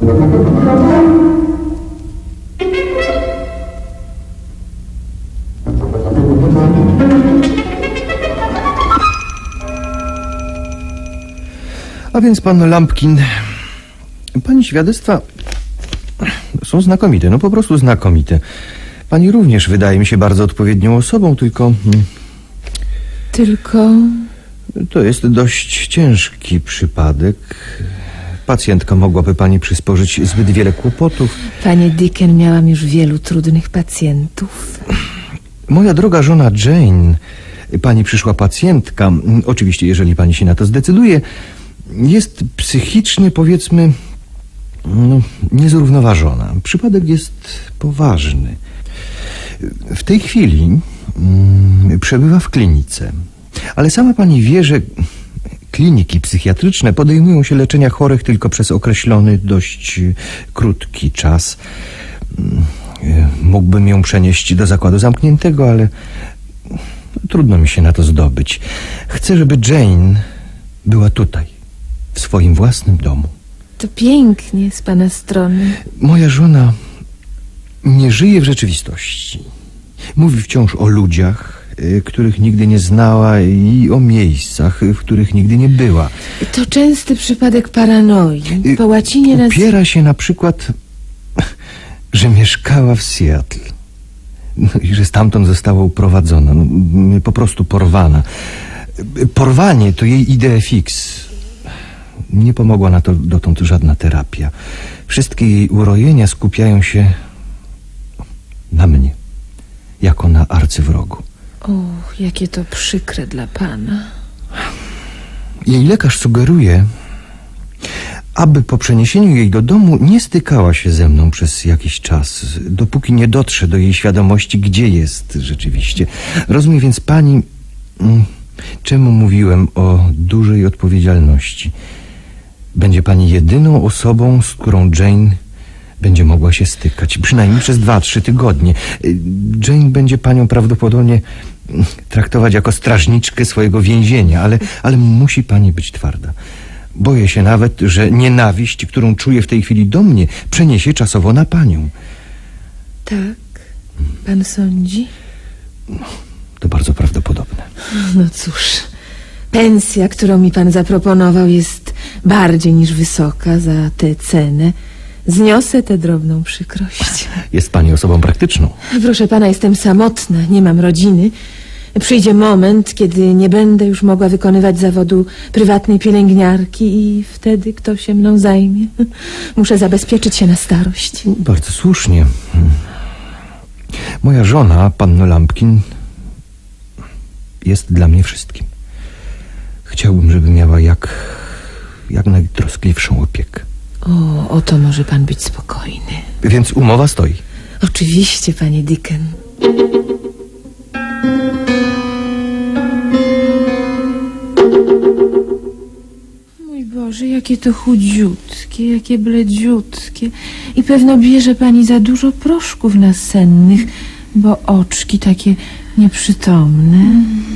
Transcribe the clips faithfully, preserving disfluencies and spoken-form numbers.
A więc, pan Lampkin, pani świadectwa są znakomite, no po prostu znakomite. Pani również wydaje mi się bardzo odpowiednią osobą, tylko... Tylko... To jest dość ciężki przypadek. Pacjentka mogłaby pani przysporzyć zbyt wiele kłopotów. Panie Dicken, miałam już wielu trudnych pacjentów. Moja droga żona Jane, pani przyszła pacjentka, oczywiście jeżeli pani się na to zdecyduje, jest psychicznie, powiedzmy, no, niezrównoważona. Przypadek jest poważny. W tej chwili mm, przebywa w klinice. Ale sama pani wie, że kliniki psychiatryczne podejmują się leczenia chorych tylko przez określony, dość krótki czas. Mógłbym ją przenieść do zakładu zamkniętego, ale trudno mi się na to zdobyć. Chcę, żeby Jane była tutaj, w swoim własnym domu. To pięknie z pana strony. Moja żona nie żyje w rzeczywistości. Mówi wciąż o ludziach, których nigdy nie znała, i o miejscach, w których nigdy nie była. To częsty przypadek paranoi. Po łacinie nazywa... Upiera się na przykład, że mieszkała w Seattle. No i że stamtąd została uprowadzona, no, po prostu porwana. Porwanie to jej idea fix. Nie pomogła na to dotąd żadna terapia. Wszystkie jej urojenia skupiają się na mnie, jako na arcywrogu. O, jakie to przykre dla pana. Jej lekarz sugeruje, aby po przeniesieniu jej do domu nie stykała się ze mną przez jakiś czas, dopóki nie dotrze do jej świadomości, gdzie jest rzeczywiście. Rozumie więc pani, czemu mówiłem o dużej odpowiedzialności. Będzie pani jedyną osobą, z którą Jane będzie mogła się stykać, przynajmniej przez dwa, trzy tygodnie. Jane będzie panią prawdopodobnie traktować jako strażniczkę swojego więzienia, ale, ale musi pani być twarda. Boję się nawet, że nienawiść, którą czuję w tej chwili do mnie, przeniesie czasowo na panią. Tak? Pan sądzi? To bardzo prawdopodobne. No cóż, pensja, którą mi pan zaproponował, jest bardziej niż wysoka za tę cenę. Zniosę tę drobną przykrość. Jest pani osobą praktyczną. Proszę pana, jestem samotna, nie mam rodziny. Przyjdzie moment, kiedy nie będę już mogła wykonywać zawodu prywatnej pielęgniarki i wtedy kto się mną zajmie? Muszę zabezpieczyć się na starość. Bardzo słusznie. Moja żona, panno Lampkin, jest dla mnie wszystkim. Chciałbym, żeby miała jak, jak najtroskliwszą opiekę. O, o to może pan być spokojny. Więc umowa stoi. Oczywiście, panie Dicken. Mój Boże, jakie to chudziutkie, jakie bledziutkie. I pewno bierze pani za dużo proszków nasennych, bo oczki takie nieprzytomne.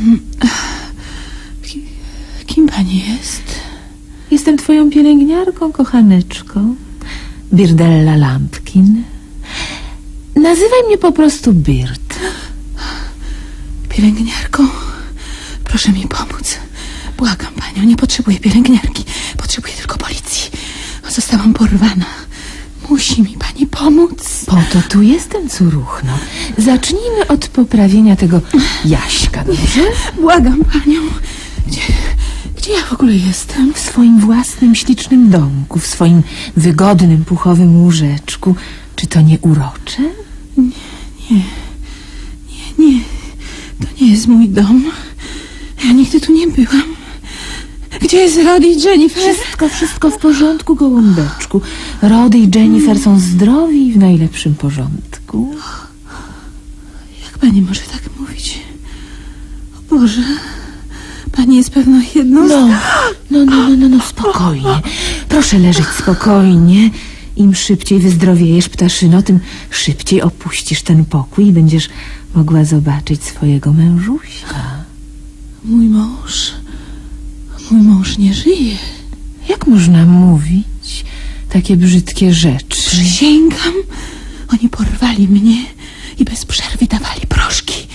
Kim pani jest? Jestem twoją pielęgniarką, kochaneczką. Birdella Lampkin. Nazywaj mnie po prostu Bird. Pielęgniarką? Proszę mi pomóc. Błagam panią, nie potrzebuję pielęgniarki. Potrzebuję tylko policji. Zostałam porwana. Musi mi pani pomóc. Po to tu jestem, córuchno. Zacznijmy od poprawienia tego Jaśka, dobrze? Błagam panią. Gdzie... Gdzie ja w ogóle jestem? W swoim własnym, ślicznym domku, w swoim wygodnym, puchowym łóżeczku. Czy to nie urocze? Nie, nie, nie, nie. To nie jest mój dom. Ja nigdy tu nie byłam. Gdzie jest Rody i Jennifer? Wszystko, wszystko w porządku, gołąbeczku. Rody i Jennifer są zdrowi i w najlepszym porządku. Jak pani może tak mówić? O Boże... Pani jest pewno jedną z... No, no, no, no, no, no, spokojnie. Proszę leżeć spokojnie. Im szybciej wyzdrowiejesz, ptaszyno, tym szybciej opuścisz ten pokój i będziesz mogła zobaczyć swojego mężusia. Mój mąż... Mój mąż nie żyje. Jak można mówić takie brzydkie rzeczy. Przysięgam, oni porwali mnie i bez przerwy dawali proszki.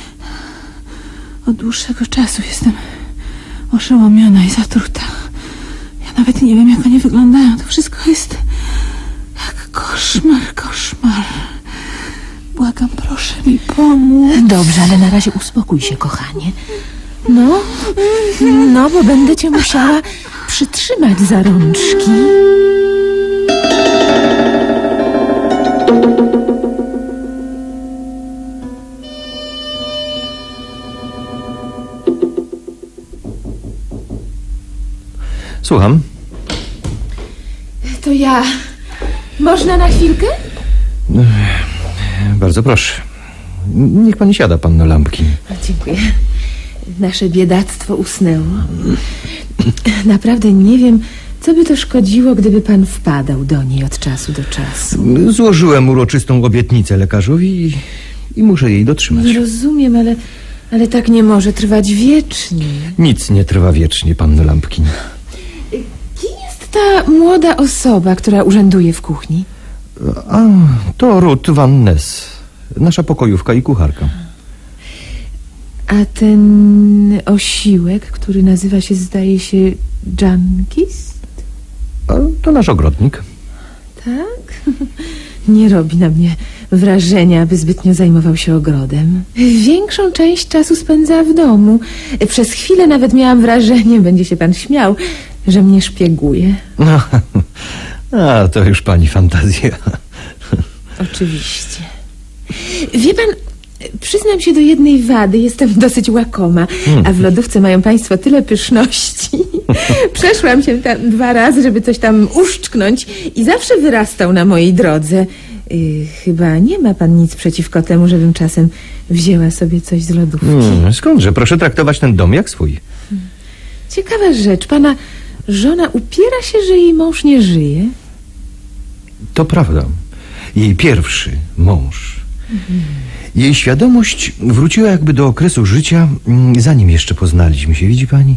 Od dłuższego czasu jestem oszołomiona i zatruta. Ja nawet nie wiem, jak oni wyglądają. To wszystko jest jak koszmar, koszmar. Błagam, proszę mi pomóc. Dobrze, ale na razie uspokój się, kochanie. No, no, bo będę cię musiała przytrzymać za rączki. Słucham. To ja. Można na chwilkę? Bardzo proszę. Niech pani siada, panno Lampkin. Dziękuję. Nasze biedactwo usnęło. Naprawdę nie wiem, co by to szkodziło, gdyby pan wpadał do niej od czasu do czasu. Złożyłem uroczystą obietnicę lekarzowi i, i muszę jej dotrzymać. Rozumiem, ale, ale tak nie może trwać wiecznie. Nic nie trwa wiecznie, panno Lampkin. Kim jest ta młoda osoba, która urzęduje w kuchni? A, to Ruth Van Ness, nasza pokojówka i kucharka. A ten osiłek, który nazywa się, zdaje się, Jankist? A, to nasz ogrodnik. Tak? Nie robi na mnie wrażenia, aby zbytnio zajmował się ogrodem. Większą część czasu spędza w domu. Przez chwilę nawet miałam wrażenie, będzie się pan śmiał, że mnie szpieguje. No, a to już pani fantazja. Oczywiście. Wie pan, przyznam się do jednej wady, jestem dosyć łakoma, a w lodówce mają państwo tyle pyszności. Przeszłam się tam dwa razy, żeby coś tam uszczknąć i zawsze wyrastał na mojej drodze. Yy, chyba nie ma pan nic przeciwko temu, żebym czasem wzięła sobie coś z lodówki. Hmm, skądże? Proszę traktować ten dom jak swój. Ciekawa rzecz, pana żona upiera się, że jej mąż nie żyje? To prawda. Jej pierwszy mąż. Mhm. Jej świadomość wróciła jakby do okresu życia, zanim jeszcze poznaliśmy się. Widzi pani?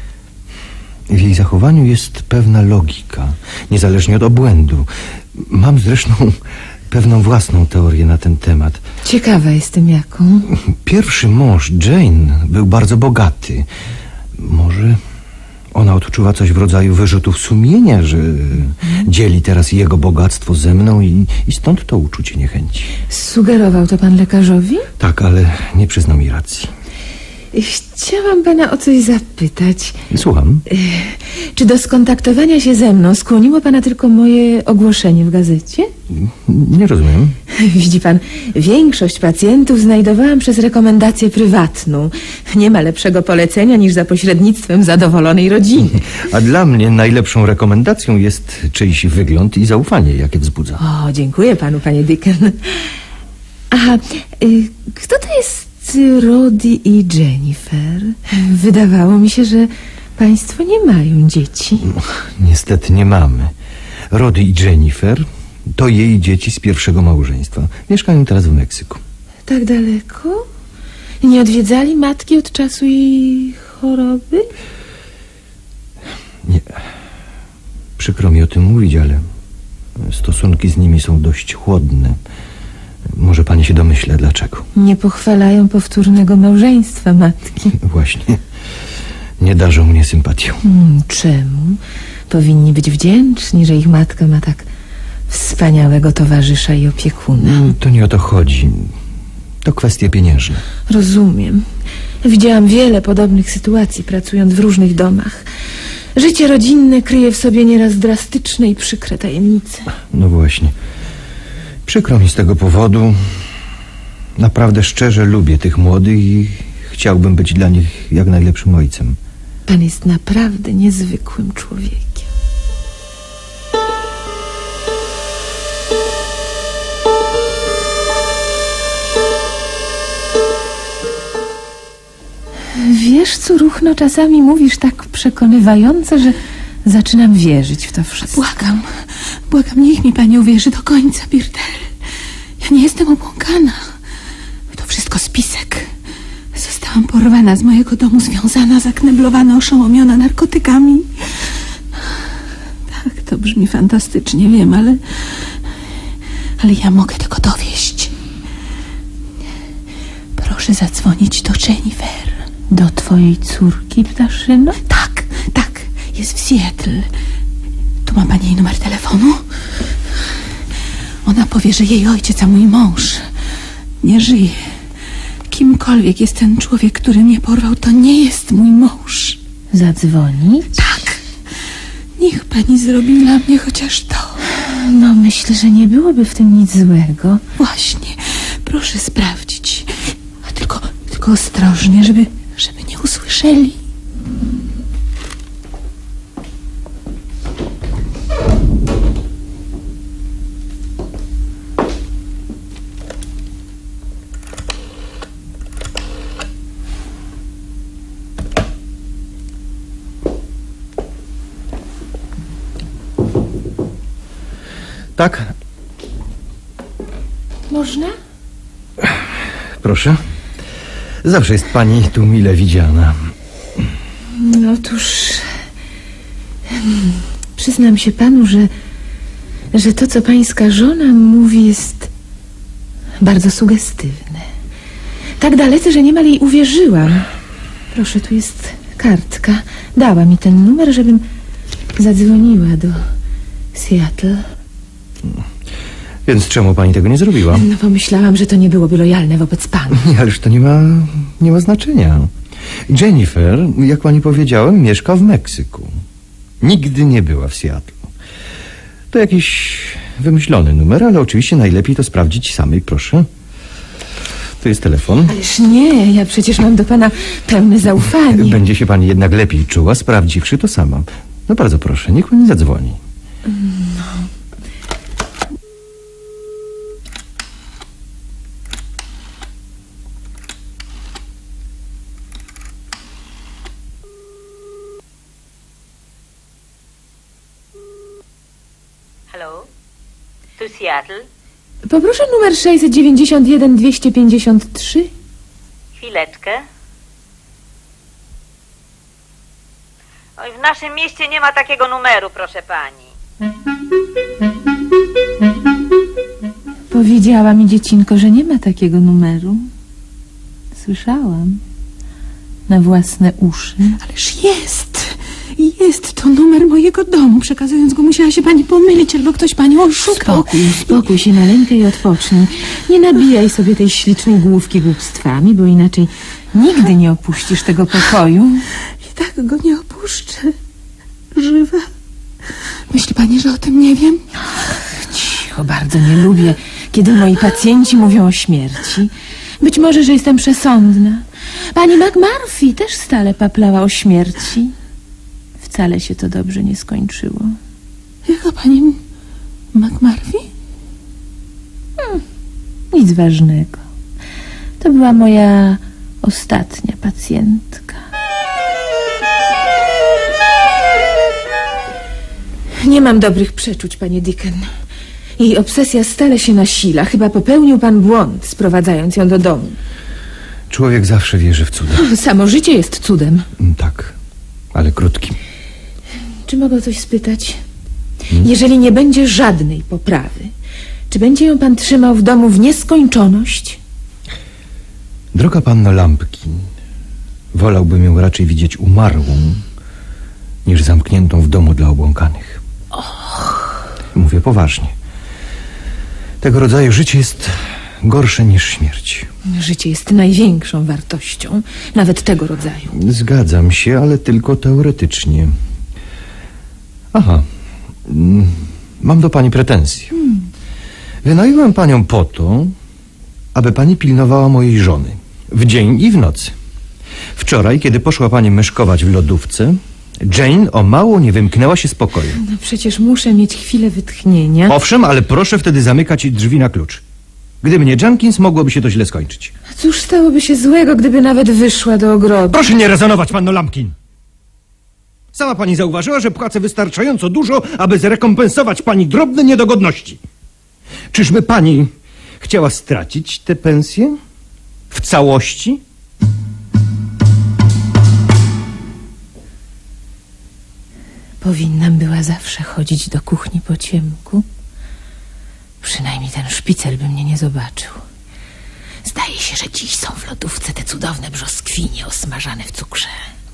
W jej zachowaniu jest pewna logika, niezależnie od obłędu. Mam zresztą pewną własną teorię na ten temat. Ciekawa jestem jaką. Pierwszy mąż, Jane, był bardzo bogaty. Może ona odczuwa coś w rodzaju wyrzutów sumienia, że hmm. dzieli teraz jego bogactwo ze mną i, i stąd to uczucie niechęci. Sugerował to pan lekarzowi? Tak, ale nie przyznał mi racji. Chciałam pana o coś zapytać. Słucham. Czy do skontaktowania się ze mną skłoniło pana tylko moje ogłoszenie w gazecie? Nie rozumiem. Widzi pan, większość pacjentów znajdowałam przez rekomendację prywatną. Nie ma lepszego polecenia niż za pośrednictwem zadowolonej rodziny. A dla mnie najlepszą rekomendacją jest czyjś wygląd i zaufanie, jakie wzbudza. O, dziękuję panu, panie Dicken. Aha, y, kto to jest Roddy i Jennifer? Wydawało mi się, że państwo nie mają dzieci. No, niestety nie mamy. Roddy i Jennifer to jej dzieci z pierwszego małżeństwa. Mieszkają teraz w Meksyku. Tak daleko? Nie odwiedzali matki od czasu jej choroby? Nie. Przykro mi o tym mówić, ale stosunki z nimi są dość chłodne. Może pani się domyśla dlaczego. Nie pochwalają powtórnego małżeństwa matki. Właśnie. Nie darzą mnie sympatią. Hmm, czemu? Powinni być wdzięczni, że ich matka ma tak wspaniałego towarzysza i opiekuna. To nie o to chodzi. To kwestie pieniężne. Rozumiem. Widziałam wiele podobnych sytuacji, pracując w różnych domach. Życie rodzinne kryje w sobie nieraz drastyczne i przykre tajemnice. No właśnie. Przykro mi z tego powodu. Naprawdę szczerze lubię tych młodych i chciałbym być dla nich jak najlepszym ojcem. Pan jest naprawdę niezwykłym człowiekiem. Wiesz, Curuchno, czasami mówisz tak przekonywająco, że zaczynam wierzyć w to wszystko. Błagam, błagam, niech mi pani uwierzy do końca, Birtel. Ja nie jestem obłąkana. To wszystko spisek. Zostałam porwana z mojego domu, związana, zakneblowana, oszołomiona narkotykami. Tak, To brzmi fantastycznie, wiem, ale... Ale ja mogę tego dowieść. Proszę zadzwonić do Jennifer. Do twojej córki, ptaszyno? Tak, tak, jest w Seattle. Tu ma pani jej numer telefonu? Ona powie, że jej ojciec, a mój mąż nie żyje. Kimkolwiek jest ten człowiek, który mnie porwał, to nie jest mój mąż. Zadzwonić? Tak. Niech pani zrobi dla mnie chociaż to. No, myślę, że nie byłoby w tym nic złego. Właśnie. Proszę sprawdzić. A tylko, tylko ostrożnie, żeby, żeby nie usłyszeli. Tak? Można? Proszę. Zawsze jest pani tu mile widziana. No otóż... Przyznam się panu, że... że to, co pańska żona mówi, jest bardzo sugestywne. Tak dalece, że niemal jej uwierzyłam. Proszę, tu jest kartka. Dała mi ten numer, żebym zadzwoniła do Seattle. Więc czemu pani tego nie zrobiła? No pomyślałam, że to nie byłoby lojalne wobec pana. Nie, ależ to nie ma, nie ma znaczenia. Jennifer, jak pani powiedziałem, mieszka w Meksyku. Nigdy nie była w Seattle. To jakiś wymyślony numer, ale oczywiście najlepiej to sprawdzić samej, proszę. Tu jest telefon. Ależ nie, ja przecież mam do pana pełne zaufanie. Będzie się pani jednak lepiej czuła, sprawdziwszy to sama. No bardzo proszę, niech pani zadzwoni. No. Halo? Tu Seattle? Poproszę numer sześćset dziewięćdziesiąt jeden dwieście pięćdziesiąt trzy. Chwileczkę. Oj, w naszym mieście nie ma takiego numeru, proszę pani. Powiedziała mi dziecinko, że nie ma takiego numeru. Słyszałam. Na własne uszy. Ależ jest. Jest to numer mojego domu. Przekazując go, musiała się pani pomylić, albo ktoś panią oszukał. Spokój, spokój się maleńkę i odpocznij. Nie nabijaj sobie tej ślicznej główki głupstwami, bo inaczej nigdy nie opuścisz tego pokoju. I tak go nie opuszczę. Żywa. Myśli pani, że o tym nie wiem? Cicho, bardzo nie lubię, kiedy moi pacjenci mówią o śmierci. Być może, że jestem przesądna. Pani McMurphy też stale paplała o śmierci. Wcale się to dobrze nie skończyło. Jaka pani McMurphy? Hmm, nic ważnego. To była moja ostatnia pacjentka. Nie mam dobrych przeczuć, panie Dicken. Jej obsesja stale się nasila. Chyba popełnił pan błąd, sprowadzając ją do domu. Człowiek zawsze wierzy w cuda. Samo życie jest cudem. Tak, ale krótkim. Czy mogę coś spytać? Hmm? Jeżeli nie będzie żadnej poprawy, czy będzie ją pan trzymał w domu w nieskończoność? Droga panno Lampkin, wolałbym ją raczej widzieć umarłą, niż zamkniętą w domu dla obłąkanych. Och. Mówię poważnie. Tego rodzaju życie jest gorsze niż śmierć. Życie jest największą wartością, nawet tego rodzaju. Zgadzam się, ale tylko teoretycznie. Aha, mam do pani pretensje. Hmm. Wynająłem panią po to, aby pani pilnowała mojej żony w dzień i w nocy. Wczoraj, kiedy poszła pani myszkować w lodówce, Jane o mało nie wymknęła się z pokoju. No przecież muszę mieć chwilę wytchnienia. Owszem, ale proszę wtedy zamykać drzwi na klucz. Gdyby nie Jenkins, mogłoby się to źle skończyć. Cóż stałoby się złego, gdyby nawet wyszła do ogrodu? Proszę nie rezonować, panno Lampkin. Sama pani zauważyła, że płacę wystarczająco dużo, aby zrekompensować pani drobne niedogodności. Czyżby pani chciała stracić tę pensję? W całości? powinnam była zawsze chodzić do kuchni po ciemku? Przynajmniej ten szpicel by mnie nie zobaczył. Zdaje się, że dziś są w lodówce te cudowne brzoskwinie osmażane w cukrze.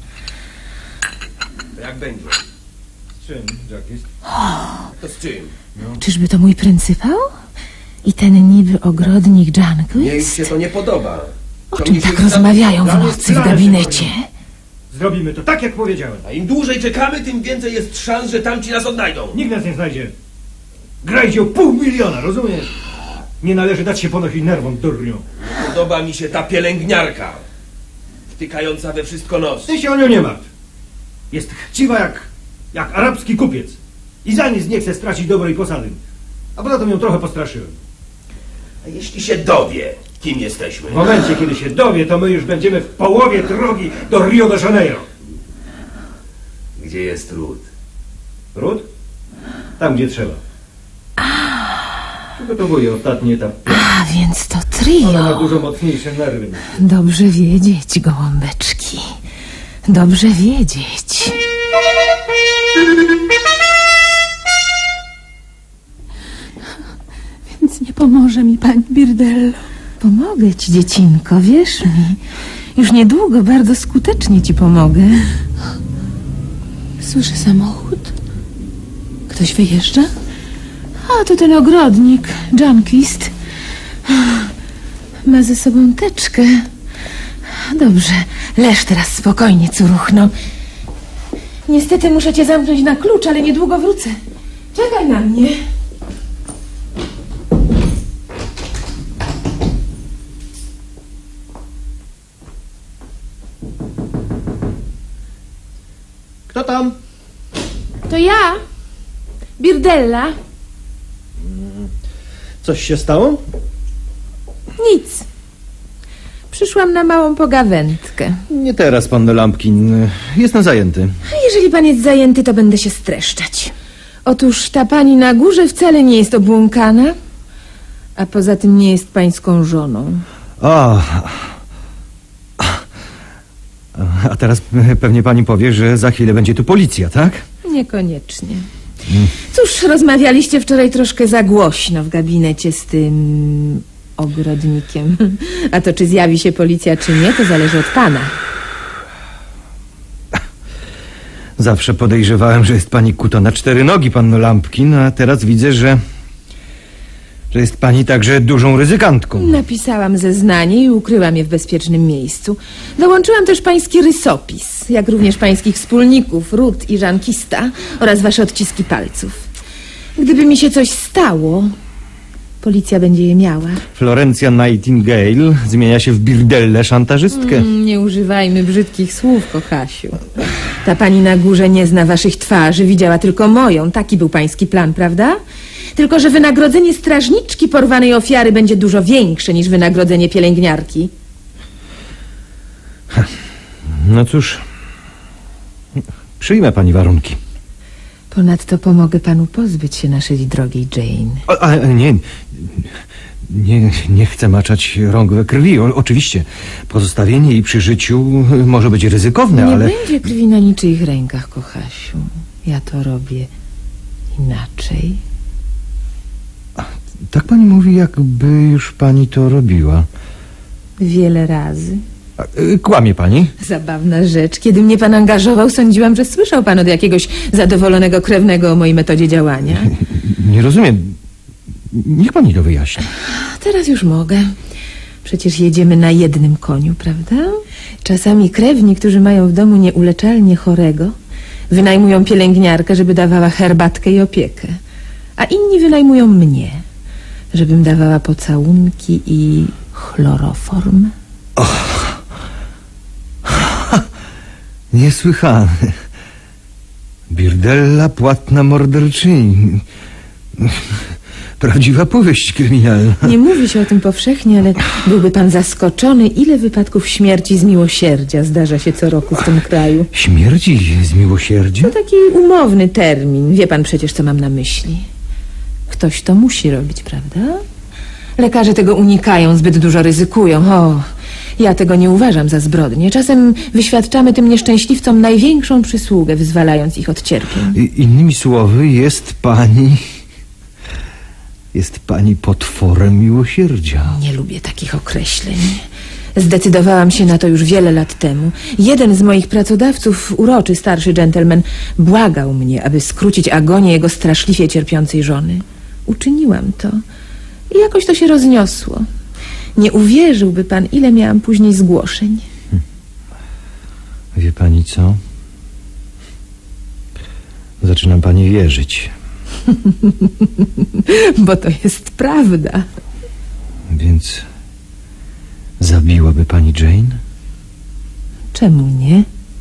Jak będzie? Z czym, Jacques? To z czym? No. Czyżby to mój pryncypał? I ten niby ogrodnik Jej Janquist? się to nie podoba. O czym tak rozmawiają w nocy w gabinecie? Zrobimy to tak, jak powiedziałem. A im dłużej czekamy, tym więcej jest szans, że tamci nas odnajdą. Nikt nas nie znajdzie. Grajcie o pół miliona, rozumiesz? Nie należy dać się ponosić nerwom, durniu. Podoba mi się ta pielęgniarka. Wtykająca we wszystko nos. Ty się o nią nie martw. Jest chciwa jak, jak arabski kupiec. I za nic nie chce stracić dobrej posady. A poza tym ją trochę postraszyłem. A jeśli się dowie, kim jesteśmy? W momencie, kiedy się dowie, to my już będziemy w połowie drogi do Rio de Janeiro. Gdzie jest Ruth? Ród? Tam, gdzie trzeba. Przygotowuję ostatni etap. A, więc to Ona ma trio. dużo mocniejsze nerwy. Dobrze wiedzieć, gołąbeczki. Dobrze wiedzieć. Więc nie pomoże mi pani Birdello. Pomogę ci, dziecinko, wierz mi. Już niedługo bardzo skutecznie ci pomogę. Słyszę samochód. Ktoś wyjeżdża? A, to ten ogrodnik, Janquist. Ma ze sobą teczkę. Dobrze, leż teraz spokojnie, córuchno. Niestety muszę cię zamknąć na klucz, ale niedługo wrócę. Czekaj na mnie. Kto tam? To ja, Birdella. Coś się stało? Nic. Przyszłam na małą pogawędkę. Nie teraz, pan Lampkin. Jestem zajęty. A jeżeli pan jest zajęty, to będę się streszczać. Otóż ta pani na górze wcale nie jest obłąkana, a poza tym nie jest pańską żoną. A, a teraz pewnie pani powie, że za chwilę będzie tu policja, tak? Niekoniecznie. Cóż, rozmawialiście wczoraj troszkę za głośno w gabinecie z tym ogrodnikiem. A to czy zjawi się policja, czy nie, to zależy od pana. Zawsze podejrzewałem, że jest pani kuto na cztery nogi, panno Lampkin, a teraz widzę, że... że jest pani także dużą ryzykantką. Napisałam zeznanie i ukryłam je w bezpiecznym miejscu. Dołączyłam też pański rysopis, jak również pańskich wspólników, Ruth i Janquista oraz wasze odciski palców. Gdyby mi się coś stało, policja będzie je miała. Florencja Nightingale zmienia się w Birdellę szantażystkę. Mm, nie używajmy brzydkich słów, kochasiu. Ta pani na górze nie zna waszych twarzy, widziała tylko moją. Taki był pański plan, prawda? Tylko że wynagrodzenie strażniczki porwanej ofiary będzie dużo większe niż wynagrodzenie pielęgniarki. No cóż, przyjmę pani warunki. Ponadto pomogę panu pozbyć się naszej drogiej Jane. O, a, nie, nie, nie chcę maczać rąk we krwi. O, oczywiście, pozostawienie jej przy życiu może być ryzykowne, Nie ale... będzie krwi na niczyich rękach, kochasiu. Ja to robię inaczej. Tak pani mówi, jakby już pani to robiła. Wiele razy. A, y, Kłamie pani? Zabawna rzecz. Kiedy mnie pan angażował, sądziłam, że słyszał pan od jakiegoś zadowolonego krewnego o mojej metodzie działania. Nie rozumiem. Niech pani to wyjaśni. Teraz już mogę. Przecież jedziemy na jednym koniu, prawda? Czasami krewni, którzy mają w domu nieuleczalnie chorego, wynajmują pielęgniarkę, żeby dawała herbatkę i opiekę. A inni wynajmują mnie, żebym dawała pocałunki i chloroform. Niesłychane. Birdella, płatna morderczyni. Prawdziwa powieść kryminalna. Nie mówi się o tym powszechnie, ale byłby pan zaskoczony, ile wypadków śmierci z miłosierdzia zdarza się co roku w tym kraju. Śmierci z miłosierdzia? To taki umowny termin. Wie pan przecież, co mam na myśli. Ktoś to musi robić, prawda? Lekarze tego unikają, zbyt dużo ryzykują. O, Ja tego nie uważam za zbrodnię. Czasem wyświadczamy tym nieszczęśliwcom największą przysługę, wyzwalając ich od cierpień. I, innymi słowy, jest pani... Jest pani potworem miłosierdzia. Nie lubię takich określeń. Zdecydowałam się na to już wiele lat temu. Jeden z moich pracodawców, uroczy starszy dżentelmen, błagał mnie, aby skrócić agonię jego straszliwie cierpiącej żony. Uczyniłam to i jakoś to się rozniosło. Nie uwierzyłby pan, ile miałam później zgłoszeń. Wie pani co? Zaczynam pani wierzyć. Bo to jest prawda. Więc zabiłaby pani Jane? Czemu nie?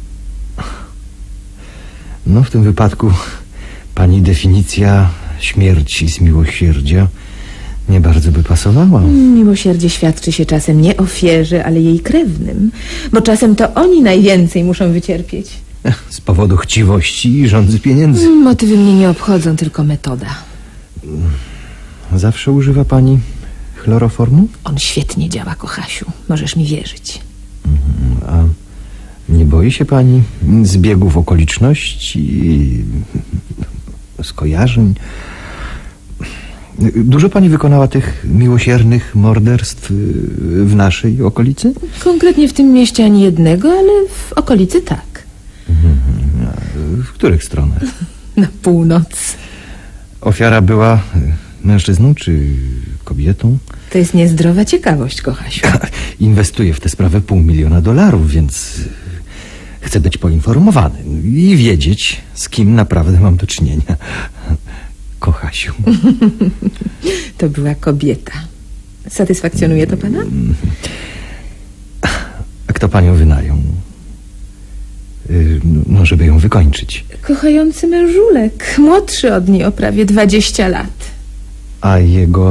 No, w tym wypadku pani definicja śmierci z miłosierdzia nie bardzo by pasowała. Miłosierdzie świadczy się czasem nie ofierze, ale jej krewnym. Bo czasem to oni najwięcej muszą wycierpieć. Z powodu chciwości i żądzy pieniędzy. Motywy mnie nie obchodzą, tylko metoda. Zawsze używa pani chloroformu? On świetnie działa, Kochasiu. Możesz mi wierzyć. A nie boi się pani zbiegów okoliczności, skojarzeń? Dużo pani wykonała tych miłosiernych morderstw w naszej okolicy? Konkretnie w tym mieście ani jednego, ale w okolicy tak. W których stronach? Na północ. Ofiara była mężczyzną czy kobietą? To jest niezdrowa ciekawość, Kochasiu. Inwestuję w tę sprawę pół miliona dolarów, więc chcę być poinformowany i wiedzieć, z kim naprawdę mam do czynienia. Kochasiu. To była kobieta. Satysfakcjonuje to pana? A kto panią wynajął? No, żeby ją wykończyć. Kochający mężulek, młodszy od niej o prawie dwadzieścia lat. A jego...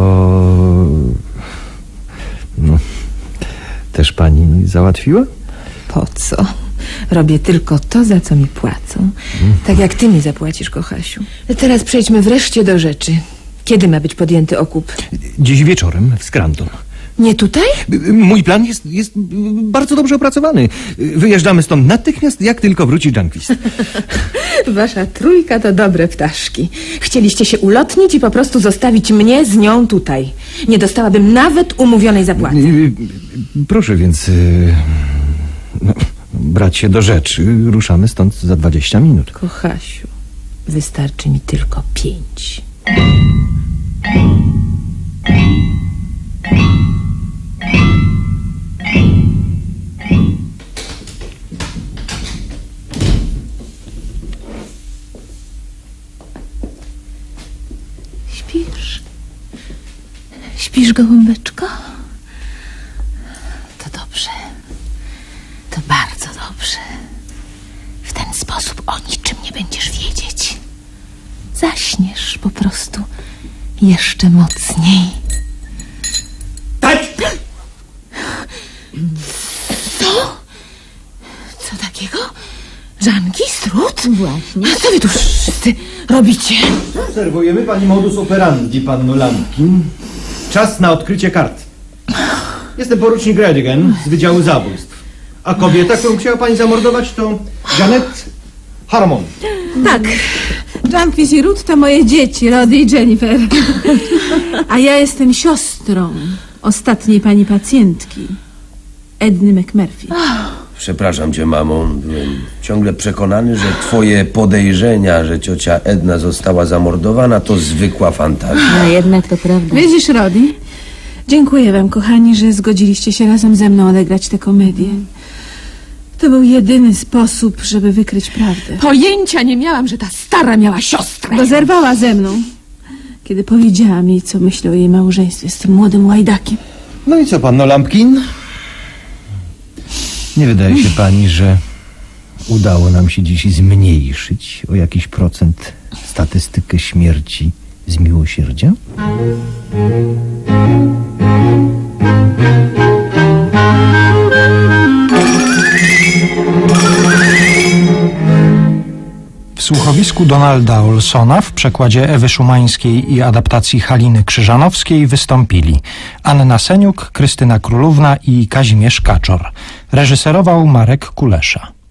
No, też pani załatwiła? Po co? Robię tylko to, za co mi płacą. Tak jak ty mi zapłacisz, Kochasiu. Teraz przejdźmy wreszcie do rzeczy. Kiedy ma być podjęty okup? Dziś wieczorem w Scranton. Nie tutaj? Mój plan jest, jest bardzo dobrze opracowany. Wyjeżdżamy stąd natychmiast, jak tylko wróci Junquist. Wasza trójka to dobre ptaszki. Chcieliście się ulotnić i po prostu zostawić mnie z nią tutaj. Nie dostałabym nawet umówionej zapłaty. Proszę więc no, brać się do rzeczy. Ruszamy stąd za dwadzieścia minut. Kochasiu, wystarczy mi tylko pięć. Śpisz? Śpisz, gołąbeczko? To dobrze. To bardzo dobrze. W ten sposób o niczym nie będziesz wiedzieć. Zaśniesz po prostu jeszcze mocniej. Tak! Co? Co takiego? Żanki, strut? Właśnie. A co wy tu wszyscy robicie? Obserwujemy pani modus operandi, panno Lampkin. Czas na odkrycie kart. Jestem porucznik Redigan z Wydziału Zabójstw. A kobieta, którą chciała pani zamordować, to Janet Harmon. Tak. Junquist i Ruth to moje dzieci, Rody i Jennifer. A ja jestem siostrą ostatniej pani pacjentki, Edny McMurphy. Przepraszam cię, mamo. Byłem ciągle przekonany, że twoje podejrzenia, że ciocia Edna została zamordowana, to zwykła fantazja. No jednak to prawda. Widzisz, Rody? Dziękuję wam, kochani, że zgodziliście się razem ze mną odegrać tę komedię. To był jedyny sposób, żeby wykryć prawdę. Pojęcia nie miałam, że ta stara miała siostrę. Bo zerwała ze mną, kiedy powiedziałam jej, co myślę o jej małżeństwie z tym młodym łajdakiem. No i co, panno Lampkin? Nie wydaje się pani, że udało nam się dziś zmniejszyć o jakiś procent statystykę śmierci z miłosierdzia? W W słuchowisku Donalda Olsona w przekładzie Ewy Szumańskiej i adaptacji Haliny Krzyżanowskiej wystąpili Anna Seniuk, Krystyna Królówna i Kazimierz Kaczor. Reżyserował Marek Kulesza.